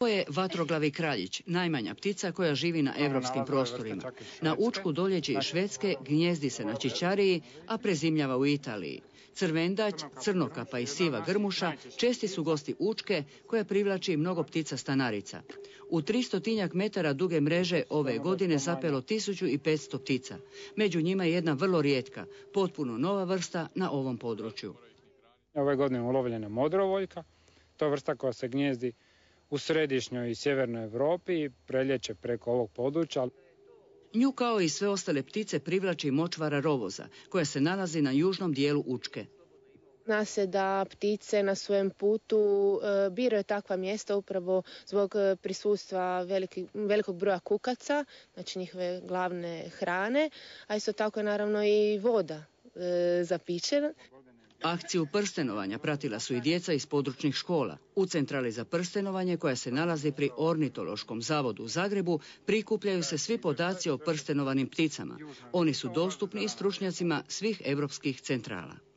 Ovo je vatroglavi kraljić, najmanja ptica koja živi na evropskim prostorima. Na Učku doljeće iz Švedske, gnjezdi se na Čičariji, a prezimljava u Italiji. Crvendać, crnokapa i siva grmuša česti su gosti Učke koja privlači mnogo ptica stanarica. U 300 metara duge mreže ove godine zapelo 1500 ptica. Među njima je jedna vrlo rijetka, potpuno nova vrsta na ovom području. Ove godine je ulovljena modrovoljka, to je vrsta koja se gnjezdi u središnjoj i sjevernoj Europi i preljeće preko ovog područja. Nju kao i sve ostale ptice privlači močvara rovoza, koja se nalazi na južnom dijelu Učke. Zna se da ptice na svojem putu biraju takva mjesta upravo zbog prisustva velikog broja kukaca, znači njihove glavne hrane, a isto tako je naravno i voda za piće. Akciju prstenovanja pratila su i djeca iz područnih škola. U centrali za prstenovanje, koja se nalazi pri Ornitološkom zavodu u Zagrebu, prikupljaju se svi podaci o prstenovanim pticama. Oni su dostupni i stručnjacima svih europskih centrala.